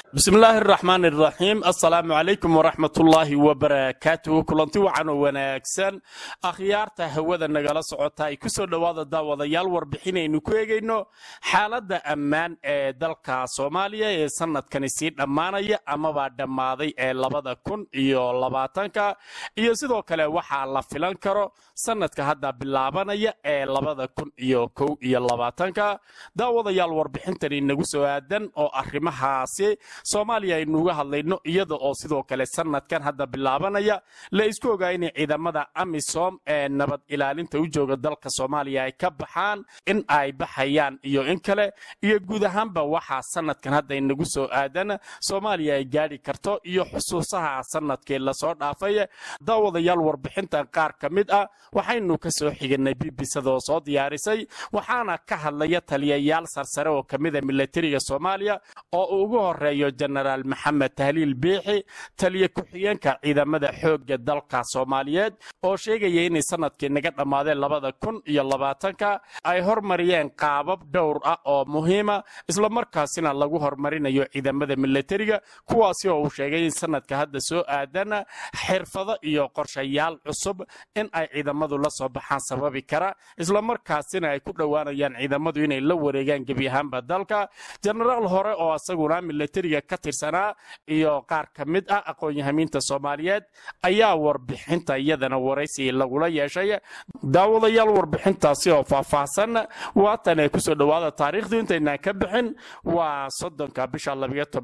بسم الله الرحمن الرحيم السلام عليكم ورحمة الله وبركاته كلنتي وعن وناكسن أخيارته هوذا نقل سعوتاي كسر لواذا داوذا يالور بحيني نكويغينو حالة أمان دالكا صوماليا سنة كنسيد أمانيا أما بعد ماضي لبدا كن إيو لباتانكا إيو سيدو كلا وحا لفلان كارو سنة كهدا باللابانيا لبدا كن إيو كو إيو لباتانكا داوذا يالور بحينتني نقسو آدن أو أحرمها سي Soomaaliya ay nuuga hadlayno iyada oo sidoo kale sanadkan hadda bilaabanaya la isku ogaayay ciidamada AMISOM ee nabad ilaalinta u jooga dalka Soomaaliya ay ka baxaan in ay baxayaan iyo in kale iyo guud ahaanba waxa sanadkan hadda inagu soo aadan Soomaaliya ay gaari karto iyo xusuusaha sanadkii la soo dhaafay daawadayaal warbixintan qaar kamid ah waxaynu ka soo xignay BBC-da oo soo diyaarisay waxaana ka hadlaya taliyayaal sarsare oo kamid ah militariga Soomaaliya oo ugu horeeyo General Maxamed Tahliil Biixi taliye ku-xigeenka ciidamada xoogga dalka Soomaaliyeed oo sheegay in sanadkii naga dhamaadeen 2020 ay hormariyeen qaabab dhowr ah oo muhiim ah isla markaasina lagu hormarinayo ciidamada militariga kuwaas oo uu sheegay in sanadka hadda soo aadan xirfado iyo qorshayaal cusub in ay ciidamadu la soo baxaan sababi kara isla markaasina ay ku dhawaanayaan ciidamadu inay la wareegaan gabi ahaanba dalka General hore oo asaguna militariga ka tirsanaa iyo qaar kamid ah aqoon-yahamiinta Soomaaliyeed ayaa warbixinta iyadana waraysi lagula yeeshay daawadayaal warbixintaasi oo faahfaahsan waatan ay ku soo dhawaada taariikhda intayna ka bixin waa 30 bisha 12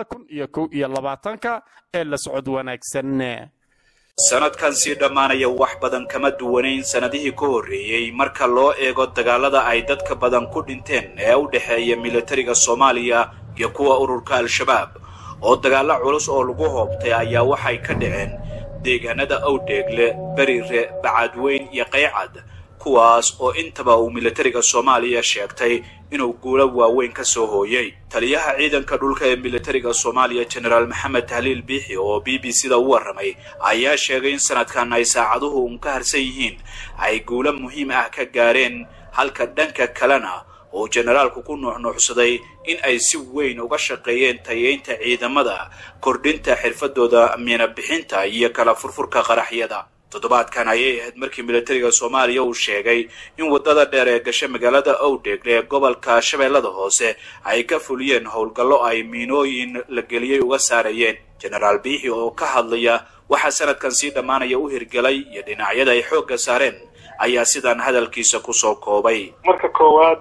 2021 ee la socod wanaagsan sanadkan si dhamaanaya wax badan kama duwaneyn sanadihii ka horeeyay marka loo eego dagaalada ay dadka badan ku dhinteen ee u dhaxeeya militariga Soomaaliya iyo kuwa ururka al-shabaab oo dagaalo culus oo lagu hoobtay ayaa waxay ka dhaceen deegaanada Awdeegle, Bariire, Bacadweyn iyo Qaycad kuwaas oo intaba uu militariga Soomaaliya sheegtay inuu guulo waaweyn ka soo hooyay taliyaha ciidanka dhulka ee militariga Soomaaliya General Maxamed Tahliil Biixi oo BBC-da u waramay ayaa sheegay in sanadkan ay saacaduhu ka harsan yihiin ay guulo muhiim ah ka gaareen halka dhanka kalena oo generaalku ku nuuxnuuxsaday in ay si weyn uga shaqeeyeen tayeynta ciidamada kordhinta xirfadooda amniga bixinta iyo kala furfurka qaraxyada toddobaadkan ayay ahayd markii militariga Soomaaliya uu sheegay in wadada dheer ee gashay magaalada Awdeegle ee gobolka Shabeellada Hoose ay ka fuliyeen howlgallo ay miinooyin la geliyay uga saarayeen General Biixi oo ka hadlaya waxa sanadkan si dhamaanaya u hirgalay iyo dhinacyada ay xoogga saareen ayaa sidaan hadalkiisa ku soo koobay marka koowaad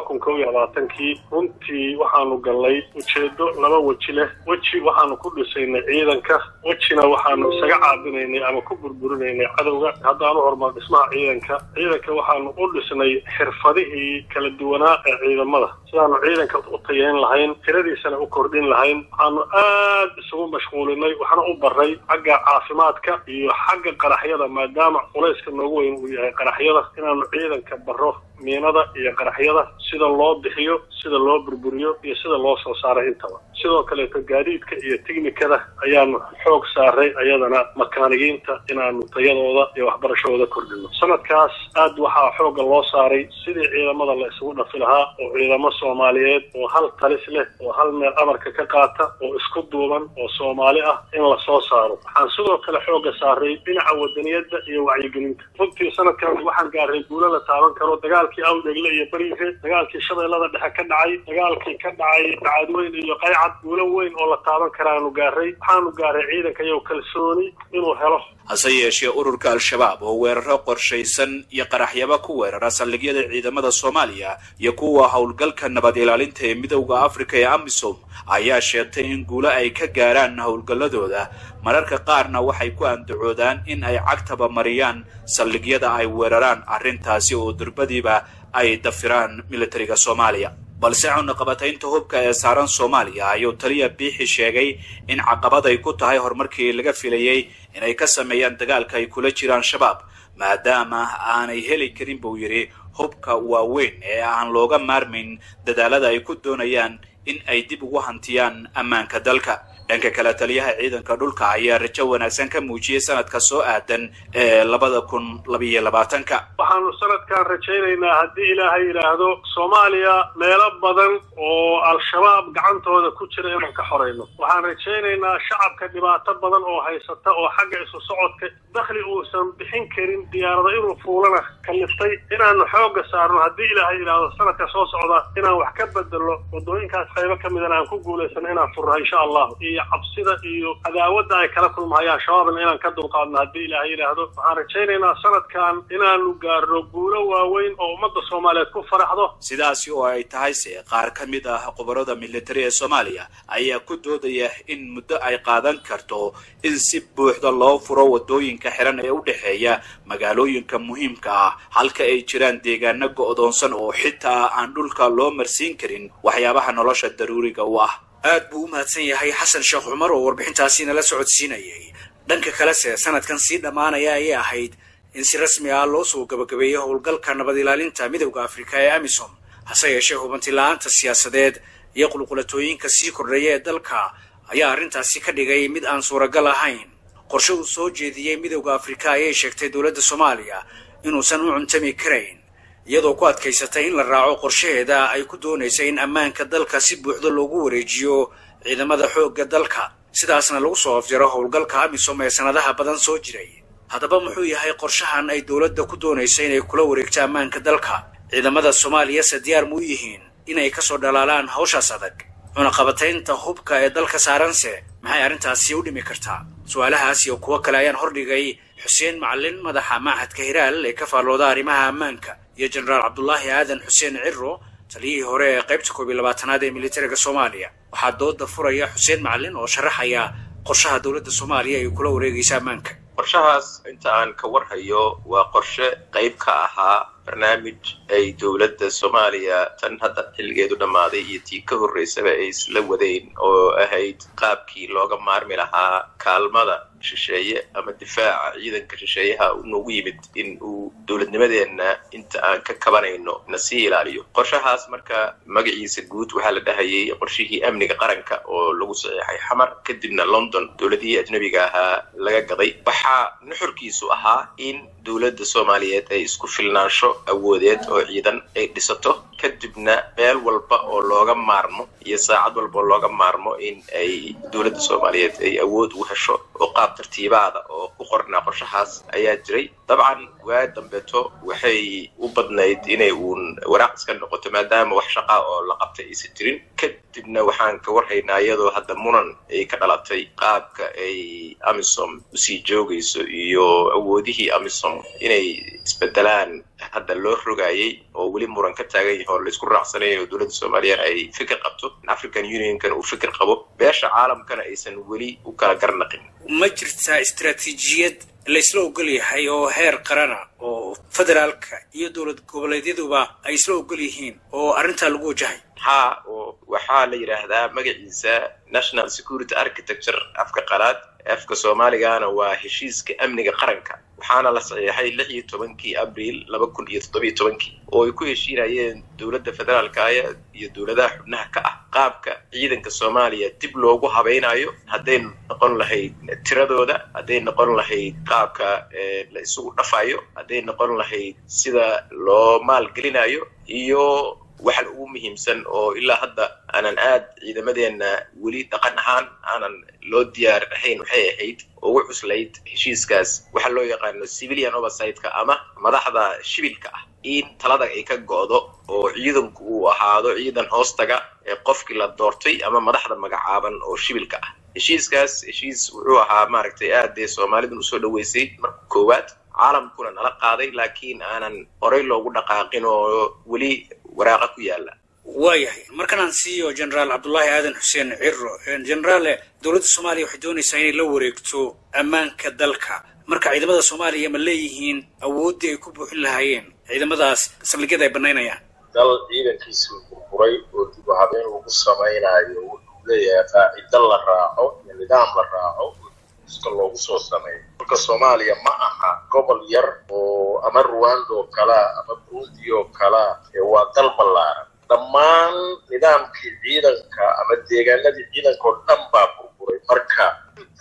2022 runtii waxaanu galay ujeedo laba waji leh waji waxaanu ku dhisaynay ciidanka wajina waxaanu isaga caabinaynay ama ku burburinaynay cadawga haddaanu horumar dhismaha ciidanka waxaanu u dhisnay xirfadihii kala duwanaa ee ciidamada sidaanu ciidanka u tayeyn lahayn tiradiisana u kordhin lahayn waxaanu aad isugu mashquulinay waxaana u baray xagga caafimaadka iyo xagga qaraxyada maadaama culayska noogu weyn uu yahay inaanu ciidanka baro miinada iyo qaraxyada sida loo bixiyo sida loo burburiyo iyo sida loo soo saaray intaba sidoo kale gaadiidka iyo tiknikada ayaanu xoog saaray ayadana makaanigiinta inaanu tayadooda iyo waxbarashadooda kordhino sanadkaas aad waxaa xoog loo saaray sidii ciidamada la isugu dhafi lahaa oo ciidamo Soomaaliyeed oo hal talis leh oo hal meel amarka ka qaata oo isku duuban oo Soomaali ah in la soo saaro waxaan sidoo kale xoog saaray dhinaca wadaniyada iyo wacyigelinta runtii sanadkan waxaan gaaray guulo la taaban karo dagaalkii Awdeegle iyo Bariire dagaalkii Shabeellada Dhexe ka dhacay dagaalkii ka dhacay Bacadweyn iyo Qaycad guulo weyn oo la taaban karaanu gaaray ciidanka iyo kalsooni inuu helo hase yeeshee ururka al-shabaab oo weeraro qorshaysan iyo qaraxyaba ku weerara saldhigyada ciidamada Soomaaliya iyo kuwa howlgalka nabad ilaalinta ee midowga Afrika ee AMISOM ayaa sheegtay in guulo ay ka gaaraan howlgalladooda mararka qaarna waxay ku andacoodaan in ay cagtaba mariyaan saldhigyada ay weeraraan arrintaasi oo durbadiiba ay dafiraan militariga Soomaaliya balse cunaqabataynta hubka ee saaran Soomaaliya ayuu taliya Biixi sheegay in caqabad ay ku tahay horumarkii laga filayay inay ka sameeyaan dagaalka ay kula jiraan shabaab maadaama aanay heli karin buu yiri hubka waaweyn ee aan looga maarmin dadaalada ay ku doonayaan in ay dib ugu hantiyaan ammaanka dalka dhanka kale taliyaha ciidanka dhulka ayaa rajo wanaagsan ka muujiyay sanadka soo aadan ee 2022 waxaanu sanadkan rajaynaynaa haddii ilaahay yiraahdo Soomaaliya meelo badan oo al-shabaab gacantooda ku jira inaan ka xoreyno waxaan rajaynaynaa shacabka dhibaato badan oo haysata oo xagga isu socodka dakhli uusan bixin karin diyaarada inuu fuulana kaliftay inaanu xooga saarno haddii ilaahay yiraahdo sanadka soo socda inaan wax ka bedelo wadooyinkaas qaybo ka mid ah aan ku guuleysano inaan furno insha Allah iyo cabsida iyo cadaawada ay kala kulmayaan shabaabna inaan ka dulqaadno haddii ilaahay yiraahdo waxaan rajaynaynaa sanadkan inaanu gaarno guulo waaweyn oo ummadda Soomaaliyeed ku faraxdo sidaasi oo ay tahay qaar ka mid ah khubarada military ee Soomaaliya ayaa ku doodaya in muddo ay qaadan karto in si buuxda loo furo wadooyinka xiran ee u dhaxeeya magaalooyinka muhiimka ah halka ay jiraan deegaano go'doonsan oo xitaa aan dhulka loo marsiin karin waxyaabaha nolosha daruuriga u ah aad buu u mahadsan yahay xasan sheekh cumar oo warbixintaasi nala socodsiinayay dhanka kale sanadkan sii dhamaanaya ay ahayd in si rasmi ah loo soo gabagabeeyo howlgalka nabad ilaalinta midowga Afrika ee AMISOM hase yeeshee hubanti la'aanta siyaasadeed iyo qulqulatooyinka sii kordhaya ee dalka ayaa arrintaasi ka dhigay mid aan suuragal ahayn qorshe uu soo jeediyay midowga Afrika ayay sheegtay dawladda Soomaaliya inuusan u cuntami karayn iyadoo ku adkaysatay in la raaco qorsheeda ay ku doonaysay in ammaanka dalka si buuxda loogu wareejiyo ciidamada xoogga dalka sidaasna lagu soo afjaro howlgalka AMISOM ee sanadaha badan soo jiray haddaba muxuu yahay qorshahan ay dawladda ku doonaysay inay kula wareegto ammaanka dalka ciidamada Soomaaliya diyaar mu yihiin inay ka soo dhalaalaan hawshaas adag cunaqabataynta hubka ee dalka saaranse maxay arrintaasi u dhimi kartaa su'aalahaas iyo kuwa kale ayaan hordhigay Xuseen Macallin madaxa Machadka Hiraal ee ka faalooda arrimaha ammaanka iyo Generaal Cabdullaahi Aadan Xuseen Cirro taliyihii hore ee qaybta 12aad ee militariga Soomaaliya waxaa dooda furaya Xuseen Macallin oo sharaxaya qorshaha dawladda Soomaaliya ay kula wareegayso ammaanka qorshahaas inta aan ka warhayo waa qorshe qayb ka ahaa barnaamij ay dawladda Soomaaliya tan hadda xilligeedu dhamaaday iyo tii ka horeysaba ay isla wadeen oo ahayd qaabkii looga maarmi lahaa kaalmada shisheeye ama difaaca ciidanka shisheeyaha uu noogu yimid in uu dawladnimadeena inta aan ka kabanayno na sii ilaaliyo qorshahaas marka magaciisa guud waxaa la dhahayay qorshihii amniga qaranka oo lagu saxeexay xamar kadibna London dawladihii ajnabiga ahaa laga gaday waxaa nuxurkiisu ahaa in dawladda Soomaaliyeed ay isku filnaansho awoodeed oo ciidan ay dhisato kadibna meel walba oo looga maarmo iyo saacad walba oo looga maarmo in ay dawladda Soomaaliyeed ay awood u hesho oo qaab tartiibaada oo ku qornaa qorshahaas ayaa jiray dabcan waa dambeeto waxay u badnayd inay uun waraaq iska noqoto maadaama wax shaqo oo la qabtay aysan jirin kadibna waxaan ka warhaynaa iyadoo hadda muran ay ka dhalatay qaabka ay AMISOM usii joogayso iyo awoodihii AMISOM inay isbedelaan hadda loo rogayay oo weli muran ka taagan yahay oo la isku raacsanayo dawladda Soomaaliya ay fikir qabto African Union kan uu fikir qabo beesha caalamkana aysan weli u kala garnaqin ma jirtaa istiraatiijiyad la isla ogol yahay oo heer qarana oo federaalka iyo dawlad goboleedyaduba ay isla ogol yihiin oo arrinta lagu wajahay waxaa la yiraahdaa magaciisa National Security Architecture afka qalaad afka Soomaaligaana waa heshiiska amniga qaranka waxaana la saxeexay 16 Abriil 2017 oo ay ku heshiinayeen dawladda federaalka iyo dawladaha xubnaha ka ah qaabka ciidanka Soomaaliya dib loogu habaynayo haday noqon lahayd tiradooda haday noqon lahayd qaabka la isugu dhafayo haday noqon lahayd sida loo maalgelinayo iyo waxa ugu muhiimsan oo ilaa hadda aanan aad ciidamadeena weli dhaqan ahaan aanan loo diyaar ahayn waxay ahayd oo cuslayd heshiiskaas waxa loo yaqaan civilian oversight-ka ama madaxda shibilka ah in talada ay ka go'do oo ciidanku uu ahaado ciidan hoostaga ee qofkii la doortay ama madaxda magacaaban oo shibilka ah heshiiskaas wuxuu ahaa maaragtay aad ee Soomaalidu u soo dhaweysay marka koowaad caalamkuna nala qaaday laakiin aanan horay loogu dhaqaaqin oo weli waraaqa ku yaala waayahay markan aan siiyo Generaal Cabdullaahi Aadan Xuseen Cirro Generaal dawladda Soomaaliya waxay doonaysaa inay la wareegto ammaanka dalka marka ciidamada Soomaaliya ma leeyihiin awoodii ay ku buuxin lahaayeen ciidamadaas saldhigyada ay banaynayaan dal ciidankiisu burburay oo dib u habeyn lagu samaynayo wuxuu leeyahay qaacido la raaco iyo nidaam la raaco iska loogu soo sameeyo marka Soomaaliya ma aha gobol yar oo ama Rwanda oo kala ama Burundi oo kala waa dal ballaaran dhammaan nidaamkii ciidanka ama deegaanadii ciidanka oo dhan baa burburay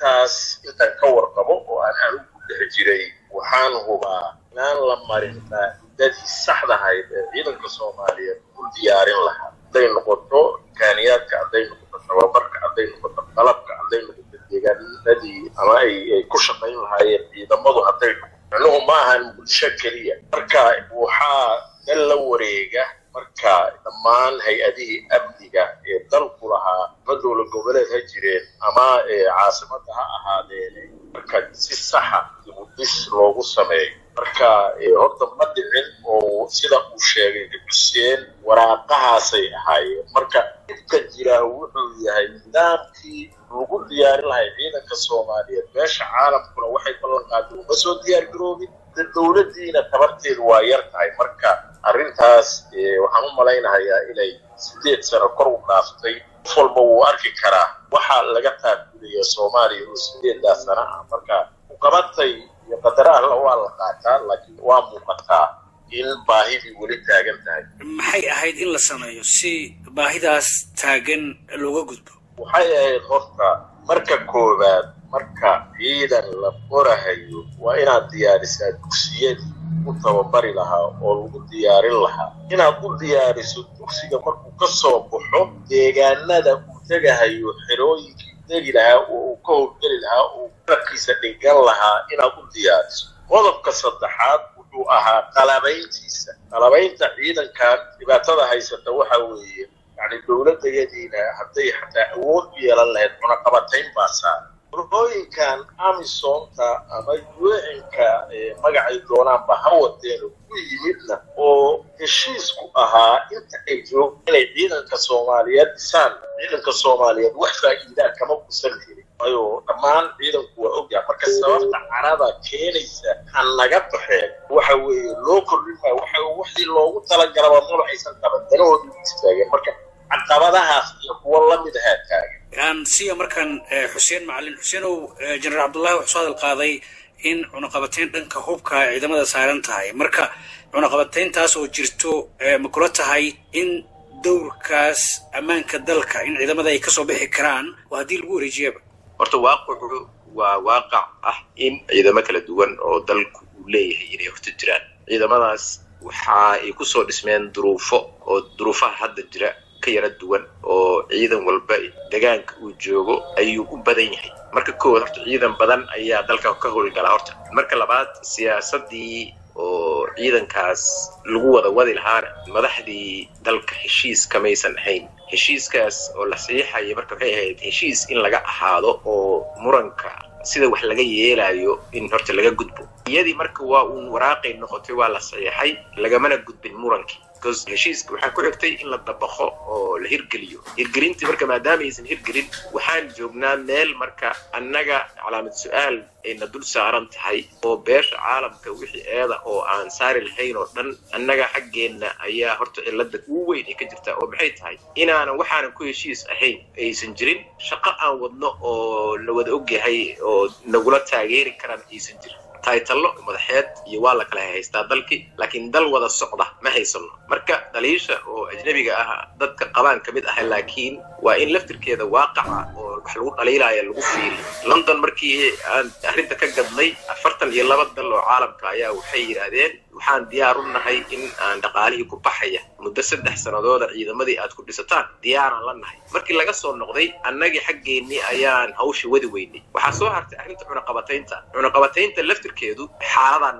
arrintaas intaan ka warqabo oo aan anigu ku dhex jiray waxaan hubaa inaan la marin faa'iidadii saxda ahayd ee ciidanka Soomaaliyeed u diyaarin lahaa hadday noqoto imkaaniyaadka hadday noqoto tababarka hadday noqoto qalabka hadday noqoto deegaanadii ama ay ku shaqayn lahaayeen ciidamadu hadday noqoto ma ahan bulsho keliya marka waxaa dal la wareega marka dhammaan hay-adihii amniga ee dalku lahaa ama dowlad goboleed ha jireen ama caasimada ha ahaadeen marka si saxa dib-u-dhis loogu sameeyo marka horta ma dhicin oo sida uu sheegay Xuseen waraaqahaasay ahaayeen marka inta jira wuxuu yahay nidaamkii lagu diyaarin lahaa ciidanka Soomaaliyeed meesha caalamkuna waxay ballan qaadeen uma soo diyaar garoobin dowladdiina tabarteedu waa yar tahay marka arrintaas waxaan u malaynayaa inay 8 sano kor u dhaaftay qof walba wuu arki karaa waxa laga taagulaya Soomaaliya oo 8 sano marka u qabatay iyo qadaraha waa la qaataa laakiin waa muuqataa in baahidii weli taagan tahay maxay ahayd in la sameeyo si baahidaas taagan looga gudbo waxay ahayd horta marka koowaad marka ciidan la qorahayo waa inaad diyaarisaa dugsiyadii u tababari lahaa oo lagu diyaarin lahaa inaad u diyaariso dugsiga markuu ka soo baxo deegaanada uu tagahayo xerooyinkii tegi lahaa oo uu ka howlgeli lahaa oo qalabkiisa dhigan lahaa inaad u diyaariso qodobka saddexaad wuxuu ahaa qalabaynta ciidankan dhibaatada haysata waxa weeye yani dowladayadiina hadday xataa awood u yeelan lahayd cunaqabatayn baa saaran qolooyinkan amisonta ama UN-ka magacay doonaanba ha wateen ku yimidna oo heshiisku ahaa inta ay joogeen inay ciidanka Soomaaliyeed dhisaan ciidanka Soomaaliyeed wax faa'iido kama kusan jirin ayo dhammaan ciidanku waa ogyahay marka sababta carada keenaysa aan naga baxeen waxa weeye loo kordhima wixii loogu talagalay ma aysan qabandanoodu istaageen marka caqabadahaas iyo kuwa la mid ah taagan aan siya markan Xuseen Macallin Xuseen oo General Abdullahi wuxuu soo qaaday in cunaqabateyn dhanka hubka ciidamada saaran tahay marka cunaqabateyntaas oo jirto ma kula tahay in dowrkaas amaanka dalka in ciidamada ay ka soo bixi karaan waa hadii lagu wareejiyaba horta waaqicu waa waaqac ah in ciidamo kala duwan oo dalku uu leeyahay inay horta jiraan ciidamadaas waxa ay ku soo dhismeen duruufaha hadda jira ka yara duwan oo ciidan walba deegaanka uu joogo ayuu u badan yahay marka koowaad horta ciidan badan ayaa dalka ka howlgala horta marka labaad siyaasadii oo ciidankaas lagu wadi lahaana madaxdii dalka heshiis kamaysan ahayn heshiiskaas oo la saxiixayo marka waxay ahayd heshiis in laga ahaado oo muranka sida wax laga yeelayo in horta laga gudbo iyadii marka waa uu waraaqay noqotay waa la saxiixay lagamana gudbin murankii heshiiska waxaa ku xigtay in la dabaqo oo la hirgeliyo hirgelintii marka maadaama aysan hirgelin waxaan joognaa meel marka annaga calaamad su'aal ayna dul saaran tahay oo beesha caalamka wixii eeda oo aan saari lahayn oo dhan annaga xaggeenna ayaa horta cilada ugu weyn ay ka jirtaa oo maxay tahay inaanan waxaanan ku heshiis ahayn aysan jirin shaqo aan wadno oo la wada ogyahay oo nagula taageeri karaan aysan jirin taytalo madaxeed iyo waa la kala haystaa dalkii laakiin dal wada socda ma haysano marka daliisha oo ajnabiga ah dadka qabaan kamid ah laakiin waa in laftirkeeda waaqaca oo wax lagu dhaliilaayo lagu fiiriyo London markii aan arrinta ka gadnay 42 dal oo caalamka ayaa waxay yiraahdeen waxaan diyaar u nahay in aan dhaqaalihii ku baxaya muddo 3 sanadood ciidamadii aad ku dhisataan diyaaran la nahay markii laga soo noqday annagii xaggeenii ayaan hawsha wadi weynay waxa soo hartay arrinta cunaqabataynta laftirkeedu xaaladaan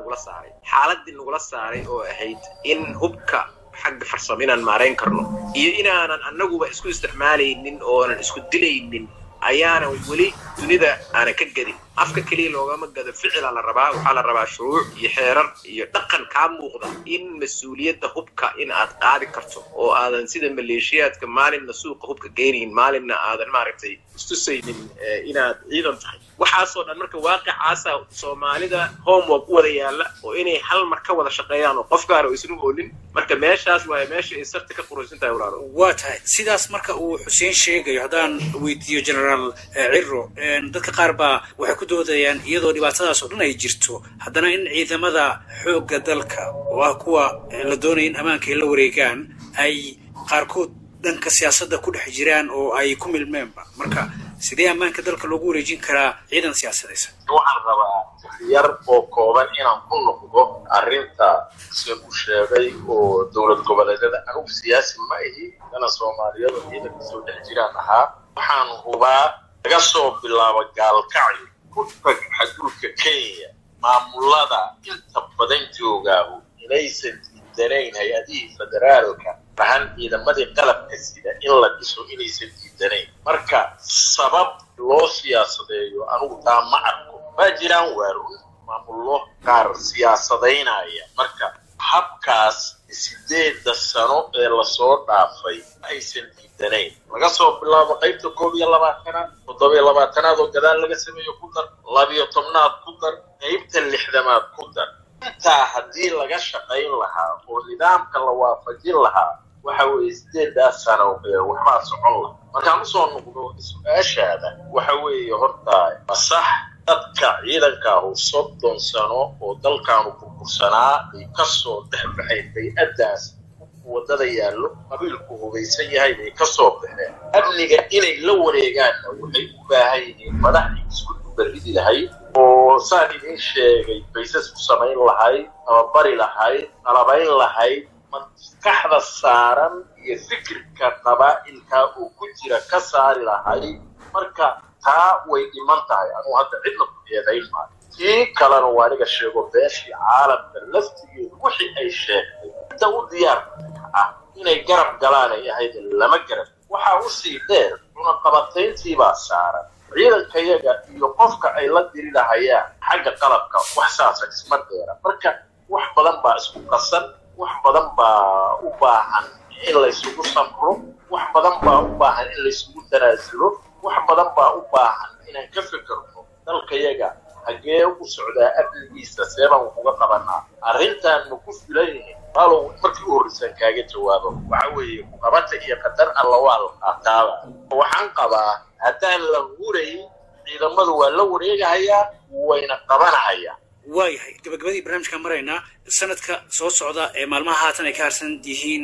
nagula saaray oo ahayd in hubka xagga farsaminaan maareyn karno iyo inaanan annaguba isku isticmaalaynin oonan isku dilaynin ayaana weli dunida aan ka gadin afka kaliya loogama gado ficil la rabaa waxa la rabaa shuruuc iyo xeerar iyo dhaqan ka muuqda in mas'uuliyadda hubka in aad qaadi karto oo aadan sida maleeshiyaadka maalinna suuqa hubka geeynin maalinna aadan maaragtay istusaynin inaad ciidan tahay waxaasoo dhan marka waaqicaasa Soomaalida homework wada yaala oo inay hal mar ka wada shaqeeyaan oo qof gaar oo isnu oolin marka meeshaas waa meesha ay sarta ka quraysantahay walaalo waa tahay sidaas marka uu Xuseen sheegayo hadaan weydiiyo General Cirro dadka qaar baa waxay ku doodayaan iyadoo dhibaatadaas oo dhan ay jirto haddana in ciidamada xoogga dalka oo ah kuwa la doonay in amaanka ay la wareegaan ay qaarkood dhanka siyaasadda ku dhex jiraan oo ay ku milmeenba marka sidee ammaanka dalka loogu wareejin karaa ciidan siyaasadaysan waxaan rabaa yar oo kooban inaan ku noqdo arrinta sida uu sheegay oo dowlad goboleedyada anugu siyaasi ma ahi dana Soomaaliyeed oo ciidanka soo dhex jiraan ahaa waxaan hubaa laga soo bilaabo gaalkacyo ku tag xadulka Kenya maamulada inta badan joogaa inaysan diidanayn hay-adihii federaalka bahan ciidamadii qalabka sida in la dhiso inaysan diidanayn marka sabab loo siyaasadeeyo anugu taa ma arko ma jiraan waarun maamullo qaar siyaasadaynaya marka habkaas 8 sano ee la soo dhaafay aysan diidanayn laga soo bilaabo qaybta 12 7 oo gadaal laga sameeyo ku dar 12 ku dar qaybta 60 ku dar intaa haddii laga shaqayn lahaa oo nidaamka la waafajin lahaa waxa weeye 8 sano waxba socon lahaa markaan u soo noqdo su'aashaada waxa weeye horta sax dadka ciidanka ah 30 sano oo dalkaanu ku kursanaa ay ka soo dhaxbaxay bay'adaas wadada yaallo qabiilku hubaysan yahay ay ka soo baxeen amniga inay la wareegaan waxay u baahan yihiin madaxda isku baridi lahay oo saan idin sheegay baysas ku samayn lahay ama bari lahay alabayn lahay maskaxda saaran iyo fikirka qabaa'ilka uu ku jira ka saari lahay marka taa way dhiman tahay anuu hadda cidna ku eedayn maayo tii kalena waa aniga sheego beeshii caalamka laftigeedu wixii ay sheegtay inta u diyaar ah inay garab galaan ay ahayd lama garab waxaa u sii dheer cunaqabatayntii baa saaran ciidankayaga iyo qofka ay la diri lahayaan xagga qalabka wax saasa isma dheera marka wax badan baa isku qasan wax badan baa u baahan in la isugu samro wax badan baa u baahan in la isugu tanaasulo wax badan baa u baahan inaan ka fikirno dalkayaga hagee u socdaa amnigiisa seebaan uga qabanaa arrintan ma ku filan yihiin halow markii u horreysan kaaga jawaabo waxa weeye qabata iyo qadar alla waa la qaataaba waxaan qabaa haddaan la hurayn ciidamadu waa la wareegahayaa wayna qabanahayaan waayahay gabagabadii barnaamijka maraynaa sanadka soo socda ee maalmaha haatan ay ka harsan yihiin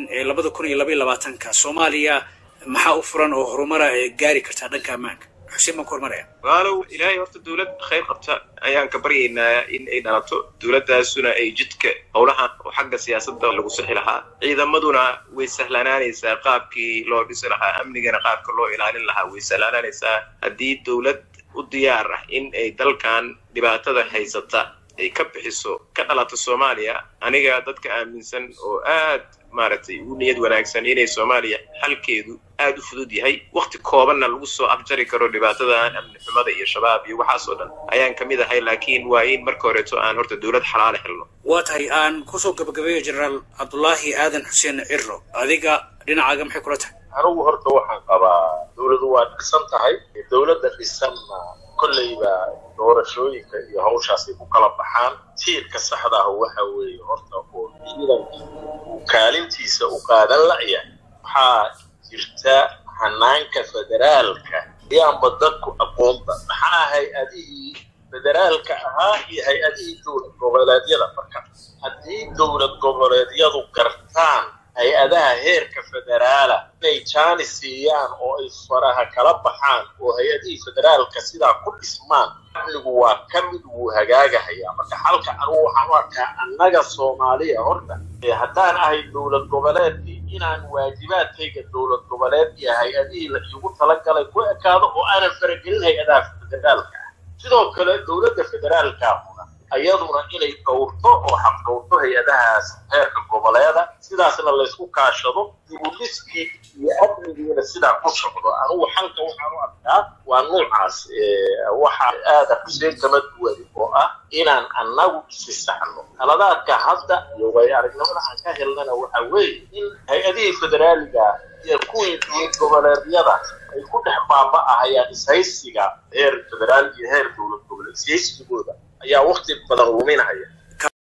2022 Soomaaliya maxaa u furan oo horumar ah gaari karta dhanka ammaanka xuseen ma kormaraya walaalow ilaahay horta dawlad khayr qabta ayaan ka baryaynaa in ay dhalato dawladdaasuna ay jidka howlaha oo xagga siyaasadda lagu sixi lahaa ciidamaduna way sahlanaanaysaa qaabkii loo dhisi lahaa amnigana qaabka loo ilaalin lahaa way sahlanaanaysaa haddii dawlad u diyaar ah in ay dalkan dhibaatada haysata ay ka bixiso ka dhalato Soomaaliya aniga dadka aaminsan oo aad maaragtay u niyad wanaagsan inay Soomaaliya halkeedu aad u fudud yahay waqti koobanna lagu soo afjari karo dhibaatada amni xumada iyo shabaab iyo waxaas oo dhan ayaan kamid ahay laakiin waa in marka hore aan horta dawlad xalaal helno waa tahay aan ku soo gabagabeeyo Generaal Abdullahi Aadan Xuseen Cirro adiga dhinacaaga maxay kula tahay anigu horta waxaan qabaa dawladdu waa dhisan tahay dawladda dhisanna kollayba doorashooyinka iyo hawshaas ay ku kala baxaan tiirka saxda ah waxa weeye horta oo ciidanka kaalintiisa u qaadan la'ya waxaa jirta hanaanka federaalka ayaanba dadku aqoonta maxaa hay-adihii federaalka ahaa iyo hay-adihii dowlad goboleedyada marka haddii dowlad goboleedyadu gartaan hay-adaha heerka federaala inay jaani siiyaan oo ay faraha kala baxaan oo hay-adihii federaalka sidaa ku dhismaan amnigu waa ka mid wuu hagaagahayaa marka xalka anugu waxaan u arkaa annaga Soomaaliya horta haddaan ahay dowlad goboleedkii inaan waajibaadkayga dowlad goboleed iyo hay-adihii la iigu talagalay ku ekaado oo aanan faragelin hay-adaha federaalka sidoo kale dowladda federaalka ayaduna inay dhowrto oo xaqdhowrto hay-adahaas heerka goboleeda sidaasna la isku kaashado dib-u-dhiskii iyo amnigiina sidaa ku socdo anugu xalka waxaan u arkaa waa nuucaas waxa aada xuseen kama duwani oo ah inaan annagu isi saxno taladaadka hadda iyo way aragnimada aan ka helnana waxa weeye in hay-adihii federaaliga iyo kuwii dowlad goboleedyada ay ku dhex baaba'ahayaan ishaysiga heer federaal iyo heer dowlad goboleed ishaysigooda ayaa waqti badan luminaya